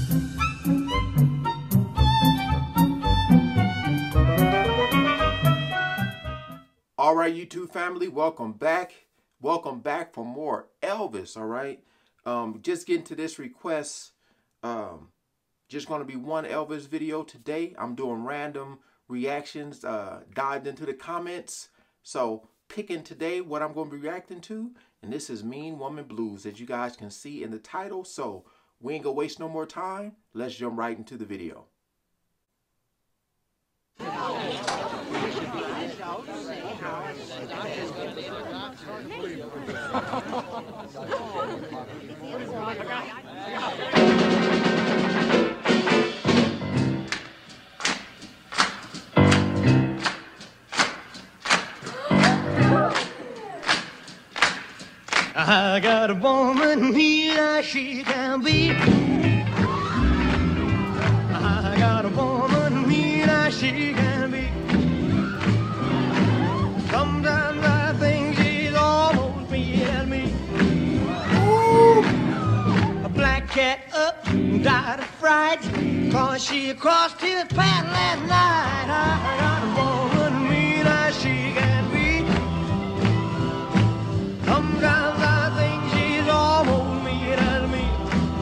All right, YouTube family, welcome back. Welcome back for more Elvis, all right? Just getting to this request. Just going to be one Elvis video today. I'm doing random reactions, dived into the comments. So picking today what I'm going to be reacting to. And this is Mean Woman Blues, as you guys can see in the title. So we ain't going to waste no more time. Let's jump right into the video. I got a woman here, she can be. I got a woman here, she can be. Sometimes I think she's almost me and me. Ooh. A black cat up, died of fright, 'cause she crossed his path last night. I got a woman here, she can be. Sometimes I think she's almost me and me.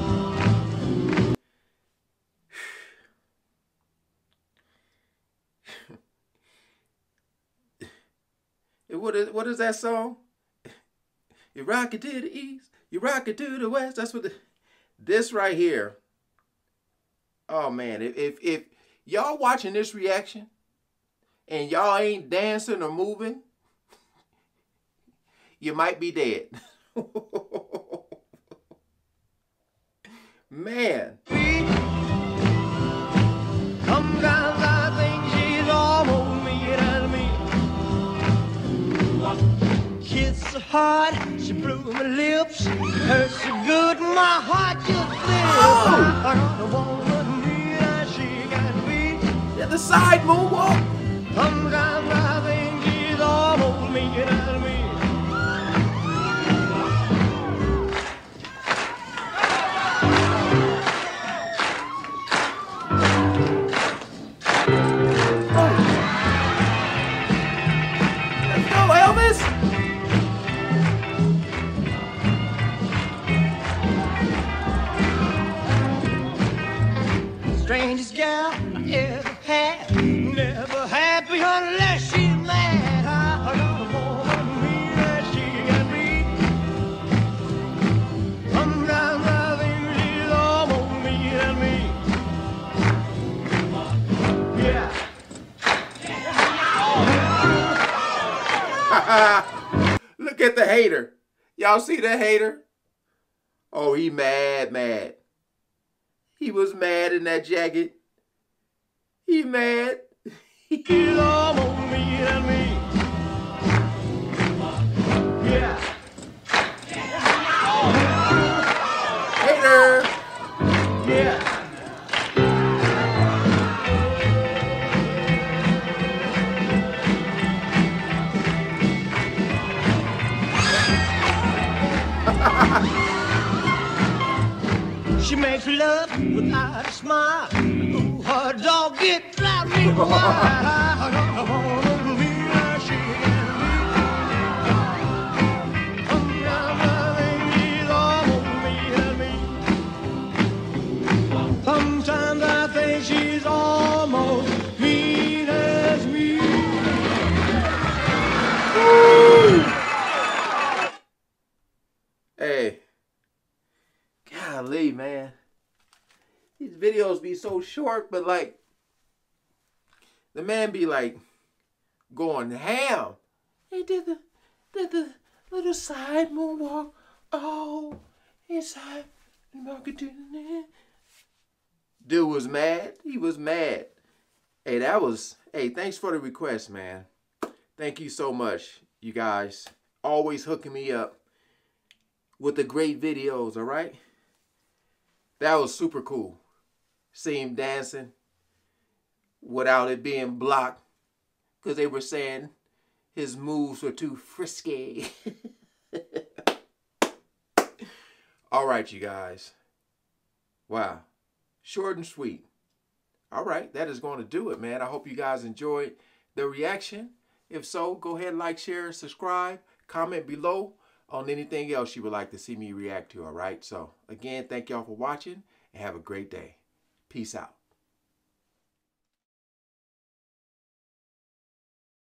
What is that song? You rock it to the east, you rock it to the west. That's what this right here. Oh man, if y'all watching this reaction and y'all ain't dancing or moving, you might be dead. Man. Sometimes I think she's almost me and me. Kiss so hard, she blew my lips. Hurt so good, my heart just slipped. I got a woman here, she can be. Yeah, the side moonwalk. Sometimes I think she's almost me and me. Strangest gal I ever had, never happy unless she's mad. I got a woman here, she can be. Sometimes I think she's almost me and me. Yeah. Look at the hater. Y'all see the hater? Oh, he mad. He was mad in that jacket. He mad. She's almost me and me. Yeah. Hater. Yeah. She makes love without a smile. Ooh, her dog get drive me wild. I got a woman here, she can be. Sometimes I think she's almost me and me. Sometimes I think she's almost mean as me. Woo! Hey. Golly, man. These videos be so short, but like, the man be like going ham. He did the little side moonwalk. Oh, inside. Dude was mad. He was mad. Hey, hey, thanks for the request, man. Thank you so much, you guys. Always hooking me up with the great videos, all right? That was super cool. See him dancing without it being blocked because they were saying his moves were too frisky. All right, you guys. Wow. Short and sweet. All right, that is going to do it, man. I hope you guys enjoyed the reaction. If so, go ahead, like, share, subscribe, comment below on anything else you would like to see me react to, all right? So, again, thank y'all for watching, and have a great day. Peace out.